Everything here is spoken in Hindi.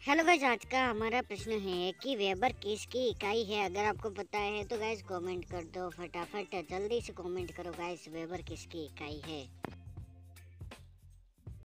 हेलो गाइस, आज का हमारा प्रश्न है कि वेबर किसकी इकाई है। अगर आपको पता है तो गाइस कमेंट कर दो फटाफट, जल्दी से कमेंट करो गाइस, वेबर किसकी इकाई है।